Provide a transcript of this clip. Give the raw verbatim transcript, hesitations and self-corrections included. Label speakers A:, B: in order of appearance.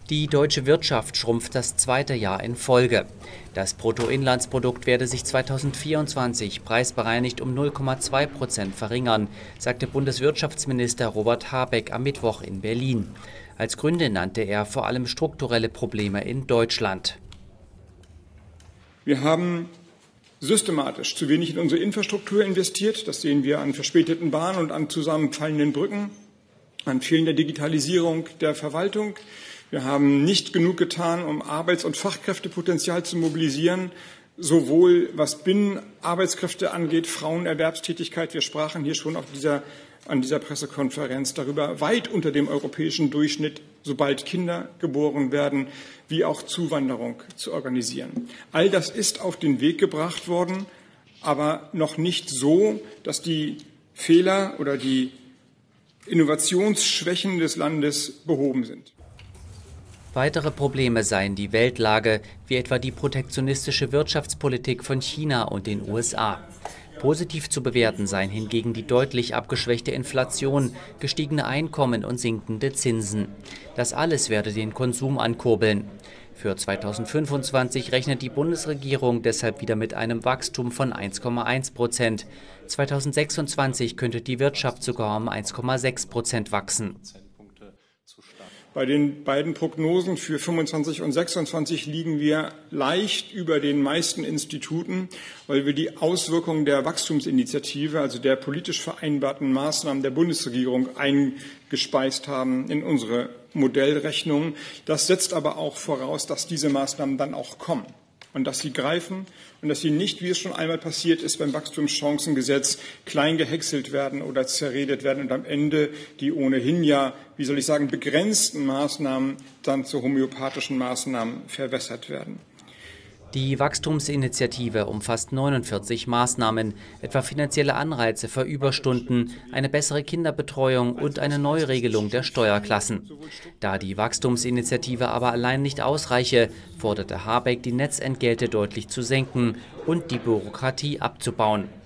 A: Die deutsche Wirtschaft schrumpft das zweite Jahr in Folge. Das Bruttoinlandsprodukt werde sich zweitausendvierundzwanzig preisbereinigt um null Komma zwei Prozent verringern, sagte Bundeswirtschaftsminister Robert Habeck am Mittwoch in Berlin. Als Gründe nannte er vor allem strukturelle Probleme in Deutschland.
B: Wir haben systematisch zu wenig in unsere Infrastruktur investiert. Das sehen wir an verspäteten Bahnen und an zusammenfallenden Brücken, an fehlender Digitalisierung der Verwaltung. Wir haben nicht genug getan, um Arbeits- und Fachkräftepotenzial zu mobilisieren, sowohl was Binnenarbeitskräfte angeht, Frauenerwerbstätigkeit. Wir sprachen hier schon auf dieser, an dieser Pressekonferenz darüber, weit unter dem europäischen Durchschnitt, sobald Kinder geboren werden, wie auch Zuwanderung zu organisieren. All das ist auf den Weg gebracht worden, aber noch nicht so, dass die Fehler oder die Innovationsschwächen des Landes behoben sind.
A: Weitere Probleme seien die Weltlage, wie etwa die protektionistische Wirtschaftspolitik von China und den U S A. Positiv zu bewerten seien hingegen die deutlich abgeschwächte Inflation, gestiegene Einkommen und sinkende Zinsen. Das alles werde den Konsum ankurbeln. Für zweitausendfünfundzwanzig rechnet die Bundesregierung deshalb wieder mit einem Wachstum von eins Komma eins Prozent. zweitausendsechsundzwanzig könnte die Wirtschaft sogar um eins Komma sechs Prozent wachsen.
B: Bei den beiden Prognosen für fünfundzwanzig und sechsundzwanzig liegen wir leicht über den meisten Instituten, weil wir die Auswirkungen der Wachstumsinitiative, also der politisch vereinbarten Maßnahmen der Bundesregierung, eingespeist haben in unsere Modellrechnung. Das setzt aber auch voraus, dass diese Maßnahmen dann auch kommen und dass sie greifen und dass sie nicht, wie es schon einmal passiert ist beim Wachstumschancengesetz, klein gehäckselt werden oder zerredet werden und am Ende die ohnehin ja, wie soll ich sagen, begrenzten Maßnahmen dann zu homöopathischen Maßnahmen verwässert werden.
A: Die Wachstumsinitiative umfasst neunundvierzig Maßnahmen, etwa finanzielle Anreize für Überstunden, eine bessere Kinderbetreuung und eine Neuregelung der Steuerklassen. Da die Wachstumsinitiative aber allein nicht ausreiche, forderte Habeck, die Netzentgelte deutlich zu senken und die Bürokratie abzubauen.